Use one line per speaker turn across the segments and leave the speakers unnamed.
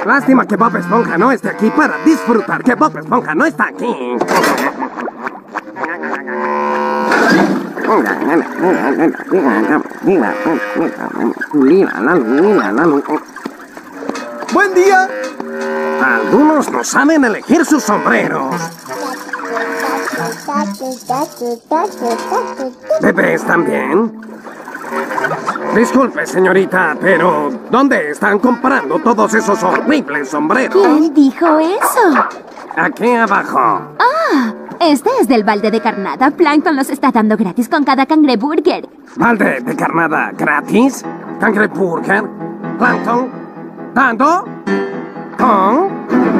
Lástima que Bob Esponja no esté aquí para disfrutar, que Bob Esponja no está aquí. ¡Buen día! Algunos no saben elegir sus sombreros. ¿Bebés también? Disculpe, señorita, pero ¿dónde están comprando todos esos horribles sombreros?
¿Quién dijo eso?
Aquí abajo.
Ah, este es del balde de carnada. Plankton los está dando gratis con cada cangreburger.
¿Balde de carnada gratis? ¿Cangreburger? ¿Plankton? ¿Dando? ¿Con?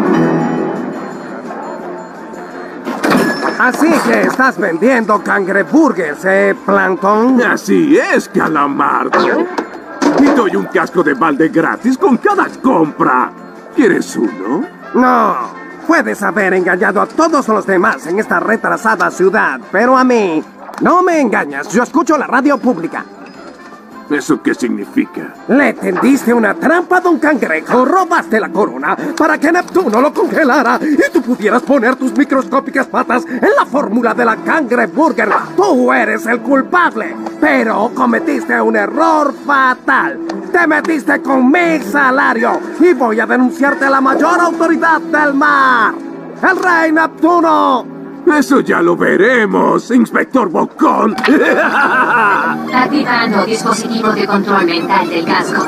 Así que estás vendiendo cangreburgers, Plankton.
Así es, Calamardo. Y doy un casco de balde gratis con cada compra. ¿Quieres uno?
No, puedes haber engañado a todos los demás en esta retrasada ciudad, pero a mí no me engañas. Yo escucho la radio pública.
¿Eso qué significa?
Le tendiste una trampa a Don Cangrejo, robaste la corona para que Neptuno lo congelara y tú pudieras poner tus microscópicas patas en la fórmula de la cangreburger. Tú eres el culpable, pero cometiste un error fatal. Te metiste con mi salario y voy a denunciarte a la mayor autoridad del mar, el rey Neptuno.
Eso ya lo veremos, Inspector Bocón.
Activando dispositivo de control mental del casco.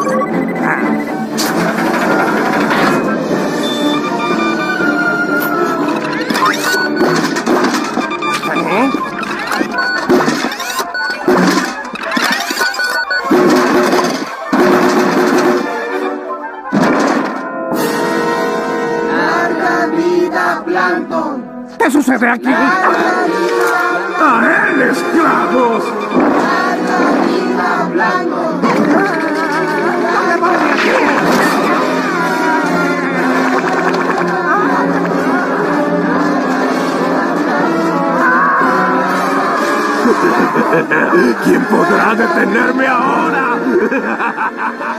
¿Eh?
¡Larga vida, Plankton!
¿Qué sucede aquí?
¡A él, esclavos!
¡Larga vida, Plankton!
¿Quién podrá detenerme ahora?